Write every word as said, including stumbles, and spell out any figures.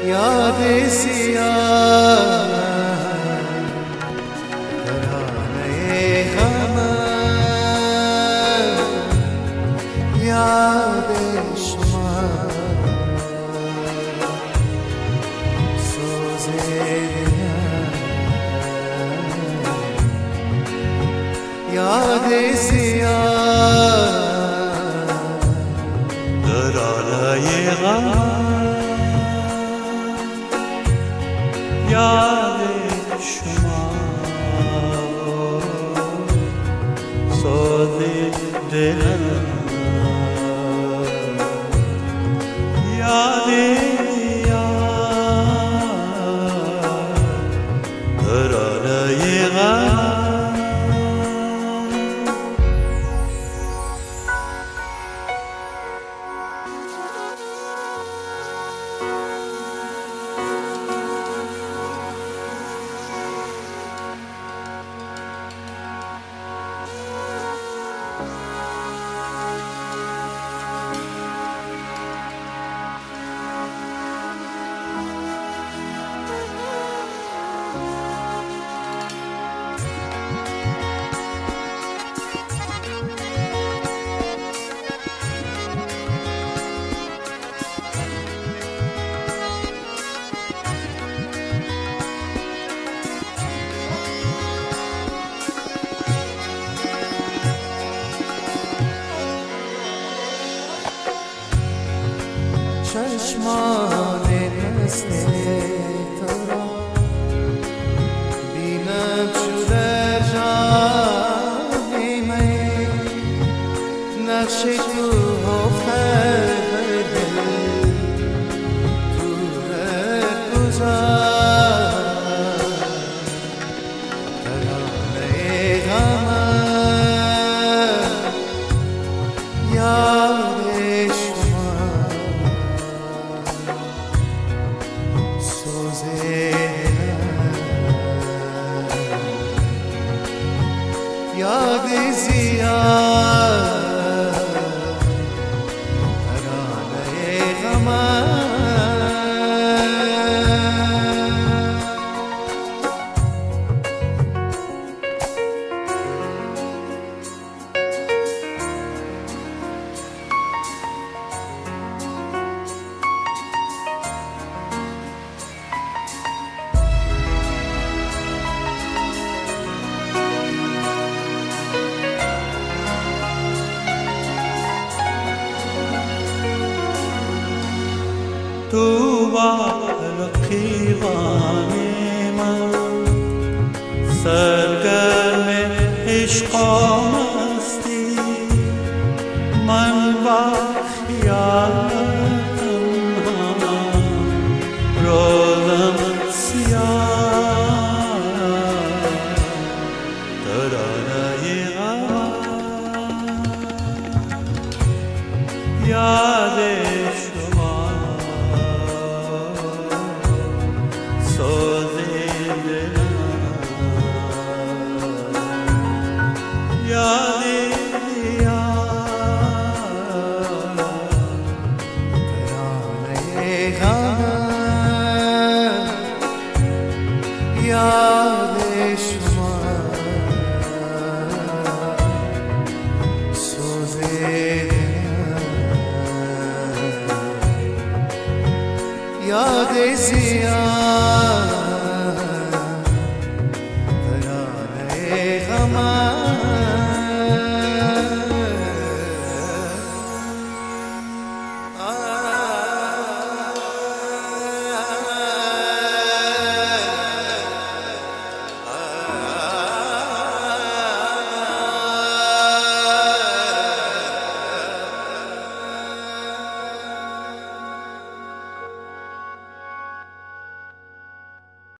याद सियाह तराने हम याद शुमा सोजे याद सियाह तराने हम याद शुमा सोजे दिल याद چشمان نسته ترا بینم چو در جان می نقش تو افتد بر دل تو هر کجا ترانه غمم یاد याद जिया तराने ग़म تو با رقیبان من سرگرم عشق مستی من با خیال تنها روزم سیاه ترانه غم یاد याद शुमा सोजे याद जिया